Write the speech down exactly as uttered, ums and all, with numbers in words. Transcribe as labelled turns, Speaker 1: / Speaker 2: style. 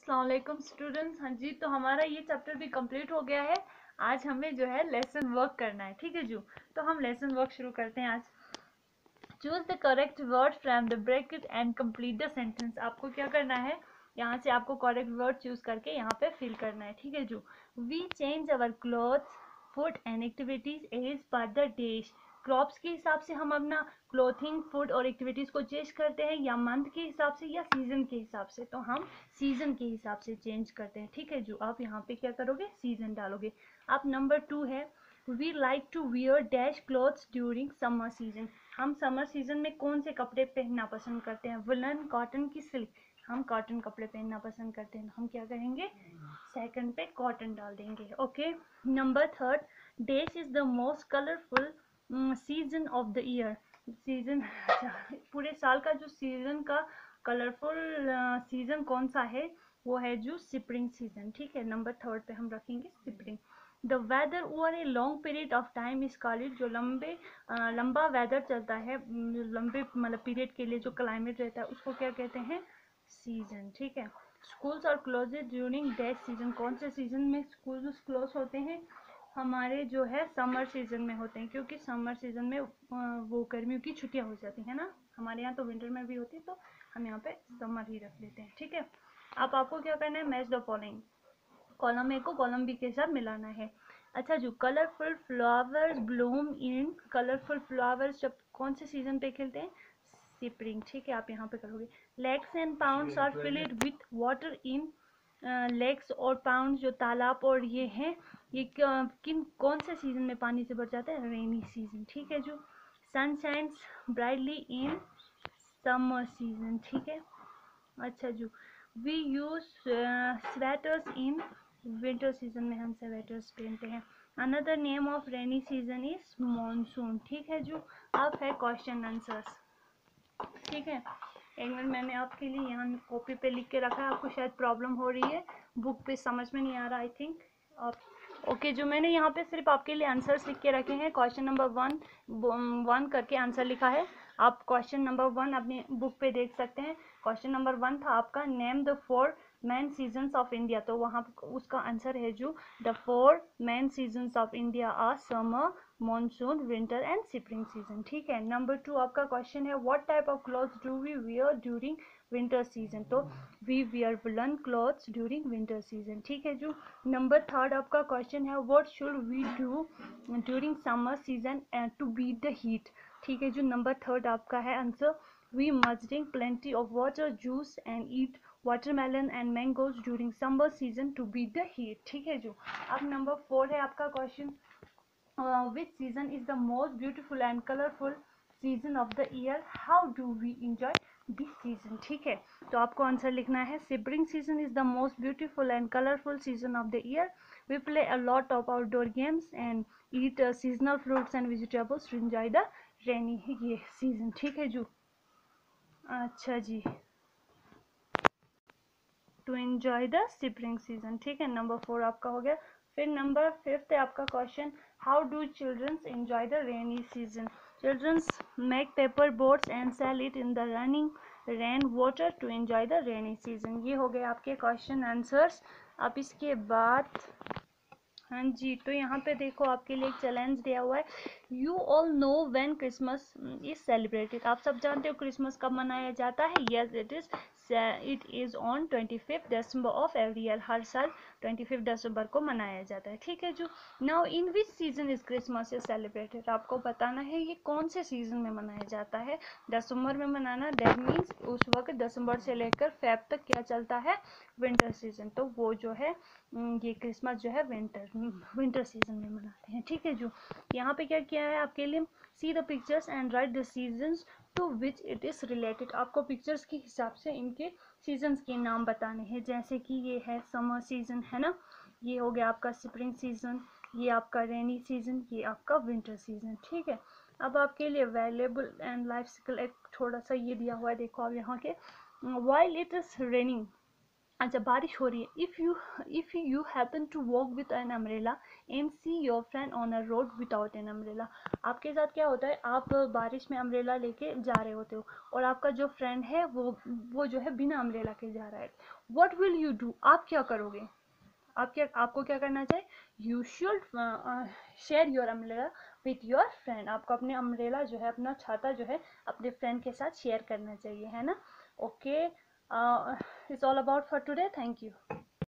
Speaker 1: अस्सलाम वालेकुम स्टूडेंट्स। हाँ जी, तो हमारा ये चैप्टर भी कंप्लीट हो गया है। आज हमें जो है लेसन वर्क करना है, ठीक है जो। तो हम लेसन वर्क शुरू करते हैं आज। Choose the correct word from the bracket and complete the sentence. आपको क्या करना है, यहाँ से आपको करेक्ट वर्ड चूज करके यहाँ पे फिल करना है, ठीक है जो। We change our clothes food and activities as per the days. Crops के हिसाब से हम अपना क्लोथिंग फूड और एक्टिविटीज को चेंज करते हैं, या मंथ के हिसाब से या सीजन के हिसाब से। तो हम सीजन के हिसाब से चेंज करते हैं, ठीक है जो। आप यहाँ पे क्या करोगे, सीजन डालोगे। आप नंबर टू है, we like to wear dash clothes during summer season. हम समर सीजन में कौन से कपड़े पहनना पसंद करते हैं, वुलन, कॉटन की सिल्क। हम कॉटन कपड़े पहनना पसंद करते हैं, हम क्या करेंगे, सेकंड पे कॉटन डाल देंगे। Okay. Number third, dash is the most colourful season of the year. Season पूरे साल का जो सीजन का कलरफुल सीजन कौन सा है, वो है जो स्प्रिंग सीजन, ठीक है। नंबर थर्ड पे हम रखेंगे spring. The weather over a long period of time is called. जो लंबे आ, लंबा वेदर चलता है, लंबे मतलब पीरियड के लिए जो क्लाइमेट रहता है, उसको क्या कहते हैं, सीजन, ठीक है। स्कूल्स और क्लोजेज ड्यूरिंग डैश सीजन। कौन से सीजन में स्कूल क्लोज होते हैं, हमारे जो है समर सीजन में होते हैं, क्योंकि समर सीजन में वो गर्मियों की छुट्टियां हो जाती है ना। हमारे यहाँ तो विंटर में भी होती है, तो हम यहाँ पे समर ही रख लेते हैं, ठीक है। अब आपको क्या करना है, match the following. Column A को कॉलम बी के साथ मिलाना है। अच्छा जो, colourful flowers bloom in. Colourful flowers जब कौन से सीजन पे खिलते हैं, स्प्रिंग, ठीक है। आप यहाँ पे करोगे। Lakes and ponds are filled with water in. Lakes और पाउंड जो तालाब और ये हैं, ये किन कौन से सीजन में पानी से भर जाते हैं, रेनी सीजन, ठीक है जो। Sun shines brightly in summer season, ठीक है। अच्छा जो, we use sweaters in winter season में हम स्वेटर्स पहनते हैं। Another name of rainy season is monsoon, ठीक है जो। अब है क्वेश्चन आंसर्स, ठीक है। एक मिनट, मैंने आपके लिए यहाँ कॉपी पे लिख के रखा है, आपको शायद प्रॉब्लम हो रही है, बुक पे समझ में नहीं आ रहा आई थिंक। ओके okay, जो मैंने यहाँ पे सिर्फ आपके लिए आंसर्स लिख के रखे हैं। क्वेश्चन नंबर वन वन करके आंसर लिखा है। आप क्वेश्चन नंबर वन अपनी बुक पे देख सकते हैं। क्वेश्चन नंबर वन था आपका, name the four main seasons of India. तो वहाँ उसका आंसर है जो, the four main seasons of India are summer, monsoon, winter and spring season, ठीक है। नंबर टू आपका क्वेश्चन है, what type of clothes do we wear during winter season. तो we wear woollen clothes during winter season, ठीक है जो। Number third आपका question है, what should we do during summer season to beat the heat, ठीक है जो। Number third आपका है answer, we must drink plenty of water, juice and eat watermelon and mangoes during summer season to beat the heat, ठीक है जो। अब number four है आपका question, which season is the most beautiful and colourful season of the year, how do we enjoy this season, ठीक है। तो आपको आंसर लिखना है, spring season is the most beautiful and colourful season of the year, we play a lot of outdoor games and eat seasonal fruits and vegetables to enjoy the rainy ये season, ठीक है जो। अच्छा जी, to enjoy the spring season, ठीक है। Number four आपका हो गया। फिर नंबर फिफ्थ है आपका question, how do childrens enjoy the rainy season. Childrens make paper boats and sail it in the running rain water to enjoy the rainy season. ये हो गए आपके क्वेश्चन आंसर्स। अब इसके बाद हाँ जी, तो यहाँ पे देखो आपके लिए एक चैलेंज दिया हुआ है, you all know when Christmas is celebrated. आप सब जानते हो क्रिसमस कब मनाया जाता है, yes it is it is on twenty fifth December of every year. हर साल ट्वेंटी फिफ्थ दिसंबर को मनाया जाता है, ठीक है जो। Now in which season is Christmas is celebrated. आपको बताना है ये कौन से सीजन में मनाया जाता है। दिसंबर में मनाना, दैट मीन्स उस वक्त दिसंबर से लेकर फेब तक क्या चलता है, विंटर सीजन। तो वो जो है ये क्रिसमस जो है विंटर विंटर सीजन में मनाते हैं, ठीक है जो। यहाँ पे क्या किया है आपके लिए, see the pictures and write the seasons to which it is related. आपको पिक्चर्स के हिसाब से इनके सीजन्स के नाम बताने हैं, जैसे कि ये है समर सीजन है ना, ये हो गया आपका स्प्रिंग सीजन, ये आपका रेनी सीजन, ये आपका विंटर सीजन, ठीक है। अब आपके लिए अवेलेबल एंड लाइफ साइकिल एक थोड़ा सा ये दिया हुआ है, देखो आप यहाँ के, वाइल इट इज रेनिंग अच्छा, बारिश हो रही है। If you if you happen to walk with an umbrella and see your friend on a road without an umbrella. आपके साथ क्या होता है, आप बारिश में अम्ब्रेला लेके जा रहे होते हो और आपका जो फ्रेंड है वो वो जो है बिना अम्ब्रेला के जा रहा है। व्हाट विल यू डू, आप क्या करोगे? आप क्या आपको क्या करना चाहिए? You should share your umbrella with your friend. आपको अपने अम्ब्रेला जो है, अपना छाता जो है, अपने फ्रेंड के साथ शेयर करना चाहिए, है ना? Okay, it's all about for today, thank you.